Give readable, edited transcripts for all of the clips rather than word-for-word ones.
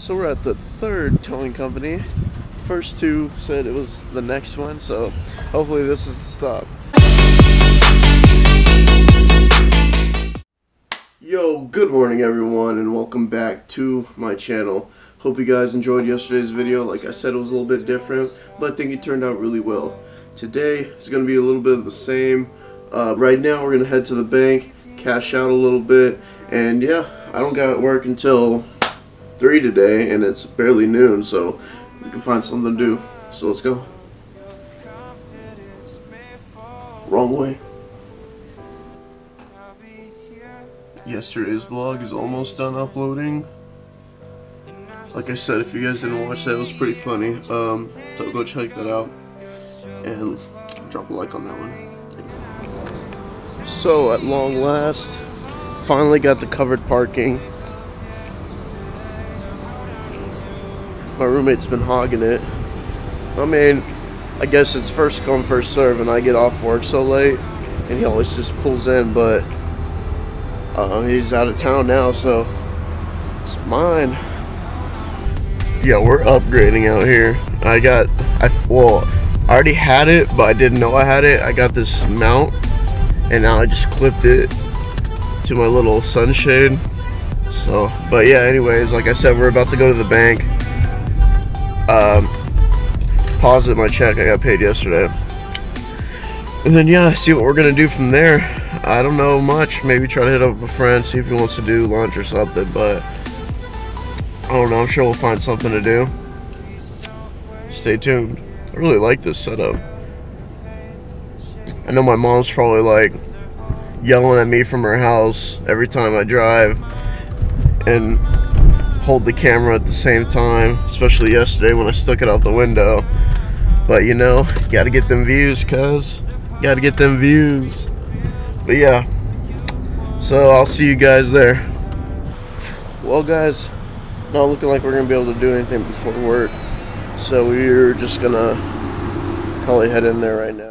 So we're at the third towing company. First two said it was the next one, so hopefully this is the stop. Yo, good morning everyone, and welcome back to my channel. Hope you guys enjoyed yesterday's video. Like I said, it was a little bit different, but I think it turned out really well. Today is going to be a little bit of the same. Right now we're going to head to the bank, cash out a little bit, and yeah, I don't got work until 3 today, and it's barely noon, so we can find something to do. So let's go. Wrong way. Yesterday's vlog is almost done uploading. Like I said, if you guys didn't watch that, it was pretty funny. So go check that out and drop a like on that one. So at long last, finally got the covered parking. My roommate's been hogging it. I mean, I guess it's first come, first serve, and I get off work so late, and he always just pulls in, but he's out of town now, so it's mine. Yeah, we're upgrading out here. I already had it, but I didn't know I had it. I got this mount, and now I just clipped it to my little sunshade. So, but yeah, anyways, like I said, we're about to go to the bank. Deposit my check I got paid yesterday, and then yeah, see what we're gonna do from there. I don't know much. Maybe try to hit up a friend, see if he wants to do lunch or something, but I don't know. I'm sure we'll find something to do. Stay tuned. I really like this setup. I know my mom's probably like yelling at me from her house every time I drive and hold the camera at the same time, especially yesterday when I stuck it out the window. But you know, you gotta get them views, cuz. You gotta get them views. But yeah, so I'll see you guys there. Well guys, not looking like we're gonna be able to do anything before work, so we're just gonna probably head in there right now.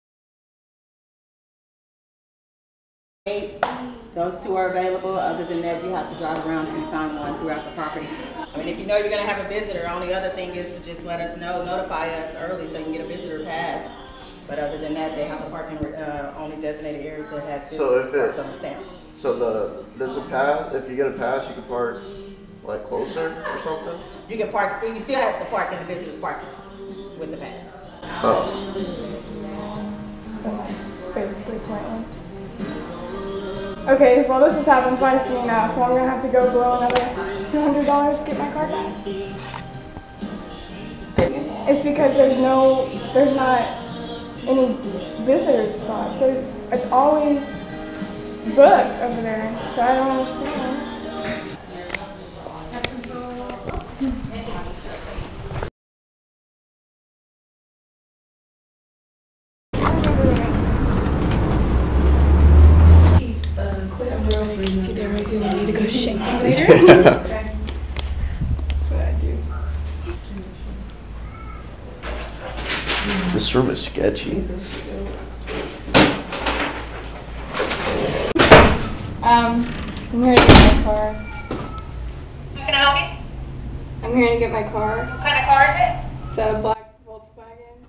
Those two are available. Other than that, you have to drive around till you find one throughout the property. I mean, if you know you're going to have a visitor, only other thing is to just let us know, notify us early so you can get a visitor pass. But other than that, they have a parking only designated areas that has visitors parked on the stamp. So there's a pass. If you get a pass, you can park like closer or something. You can park. You still have to park in the visitors parking with the pass. Oh. Basically pointless. Okay, well this has happened twice to me now, so I'm gonna have to go blow another $200 to get my car back. It's because there's not any visitor spots. It's always booked over there, so I don't understand. Do I need to go shake them later? Yeah. That's what I do. This room is sketchy. I'm here to get my car. How can I help you? I'm here to get my car. What kind of car is it? It's a black Volkswagen.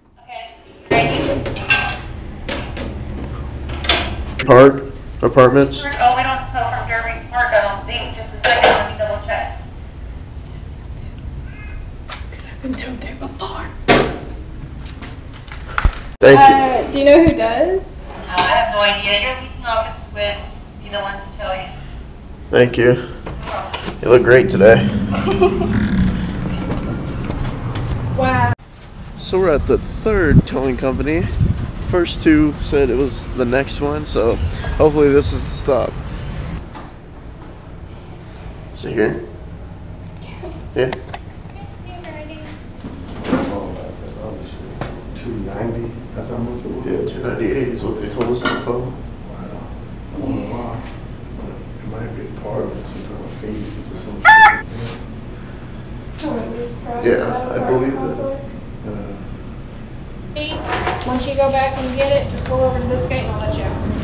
Okay. Park? Apartments? Oh, we don't tow from Derby Park, I don't think. Just a second, let me double check. Because I've been towed there before. Thank you. Do you know who does? I have no idea. Your leasing office would be the ones to tell you. Thank you. You look great today. Wow. So we're at the third towing company. First two said it was the next one, so hopefully this is the stop. Is it here? Yeah. $290. That's how much it was. Yeah, $298 is what they told us on the phone. Wow. I don't know why. It might be a part of some kind of fees or something. Yeah, I believe that. Once you go back and get it, just pull over to this gate and I'll let you out.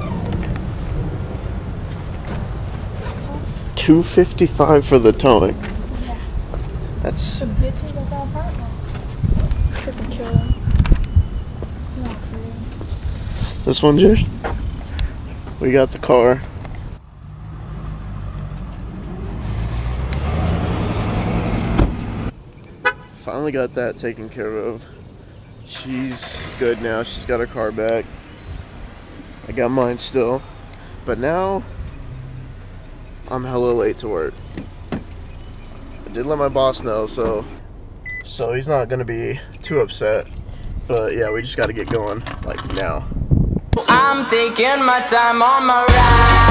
$255 for the towing. That's The bitches at that apartment. Freaking kill them. Not pretty. this one, Josh. We got the car. Finally got that taken care of. She's good now. She's got her car back. I got mine still. But now, I'm hella late to work. I did let my boss know, so he's not gonna be too upset. But yeah, we just gotta get going, like, now. I'm taking my time on my ride.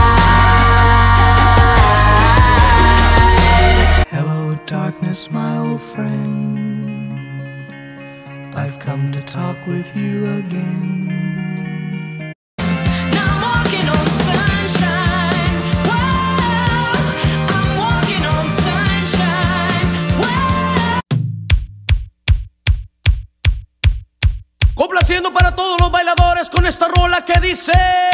Hello, darkness, my old friend. I've come to talk with you again. Complaciendo para todos los bailadores con esta rola que dice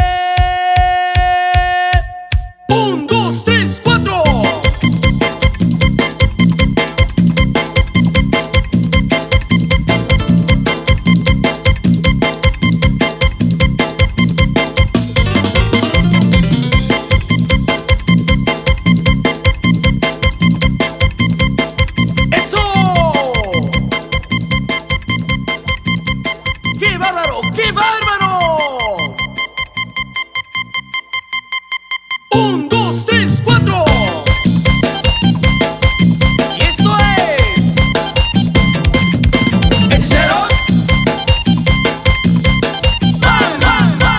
1, 2, 3, 4. ¡Qué bárbaro! 1, 2, 3, 4. Y esto es hechiceros. ¡Bam, bam, bam,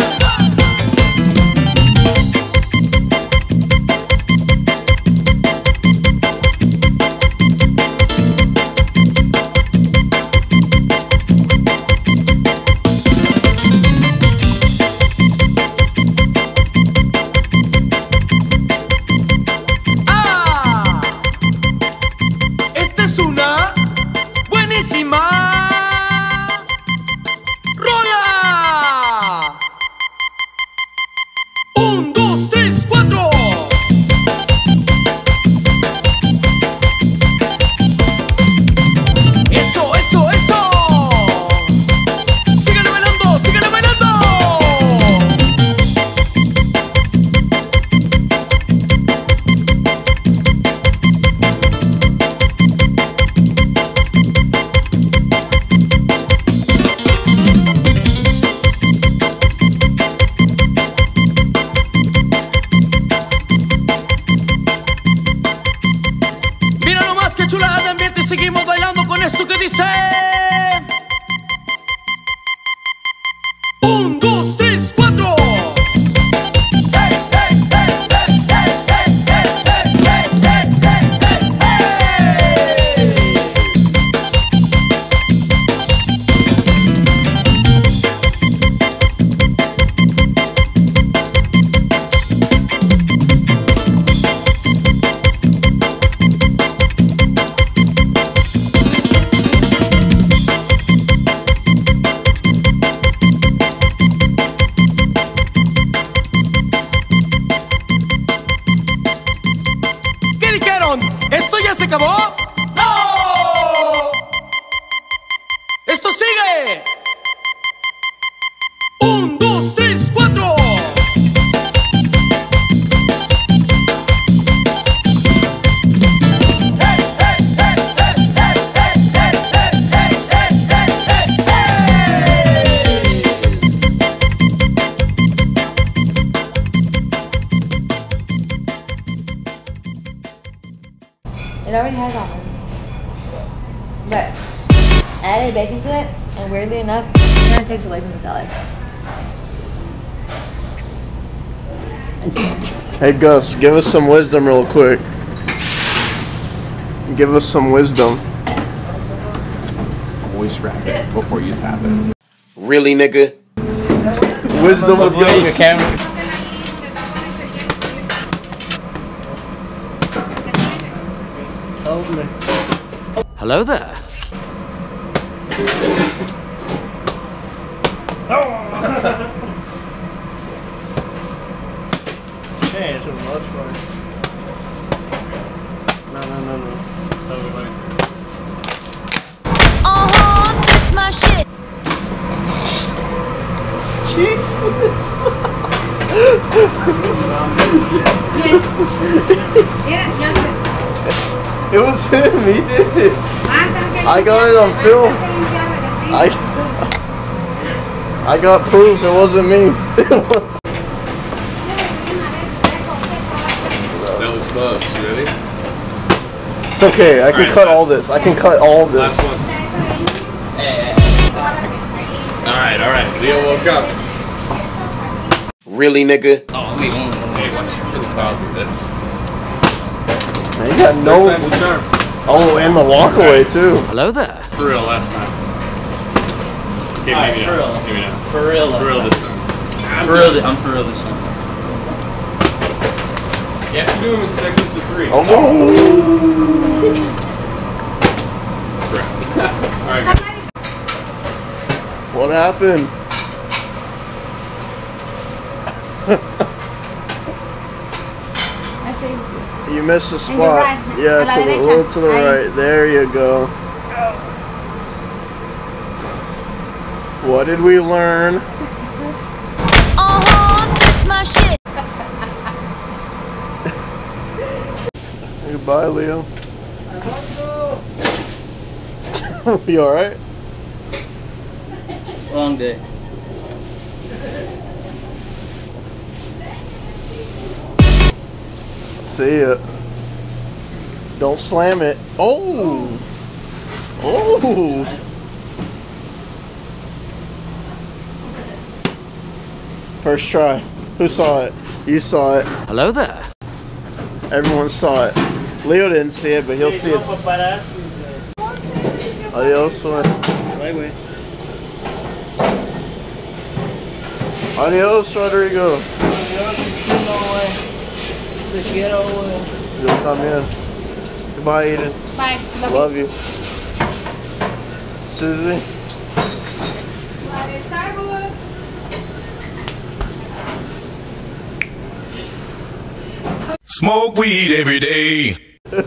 seguimos bailando con esto que dice 1, 2, 3, 4. ¿Esto ya se acabó? ¡No! ¡Esto sigue! 1, 2, 3, 4. It already has almonds, but I added bacon to it, and weirdly enough, it kind of takes away from the salad. Hey Gus, give us some wisdom real quick. Give us some wisdom. Always wrap it before you tap it. Really, nigga? Wisdom of Gus. Hello there. Too much, right? No. Jesus. It was him. He did it. I got it on film. I got proof. It wasn't me. That was close. You ready? It's okay. I can cut all this. I can cut all this. Last one. Alright. Leo woke up. Really, nigga? Oh, wait, watch out for the crowd. That's. Man, you got no. Oh, and the walkaway too. Hello there. For real last time. Okay, maybe for real. Maybe not. For real. For real this time. I'm for real this time. You have to do them in segments of 3. Oh. Alright. What happened? You missed a spot. Yeah, to the little to the right. There you go. What did we learn? That's my shit. Goodbye, Leo. You alright? Long day. See ya. Don't slam it. Oh! Oh! First try. Who saw it? You saw it. Hello there. Everyone saw it. Leo didn't see it, but he'll see it. Adios, Bye. Adios, Rodrigo. You'll come in. Goodbye, Eden. Bye. Love you. Susie. Smoke weed every day.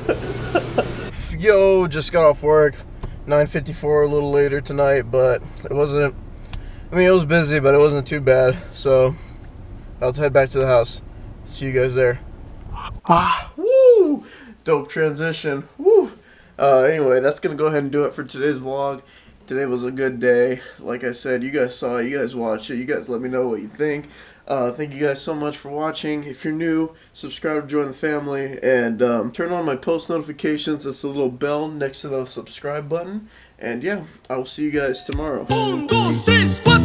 Yo, just got off work. 9:54, a little later tonight, but it wasn't. I mean, it was busy, but it wasn't too bad. So I'll head back to the house. See you guys there. Woo! Dope transition. Woo! Anyway, that's gonna go ahead and do it for today's vlog. Today was a good day. Like I said, you guys saw it, you guys watched it, you guys let me know what you think. Thank you guys so much for watching. If you're new, subscribe to join the family, and turn on my post notifications. It's the little bell next to the subscribe button. And yeah, I will see you guys tomorrow. 1, 2, 3, 4.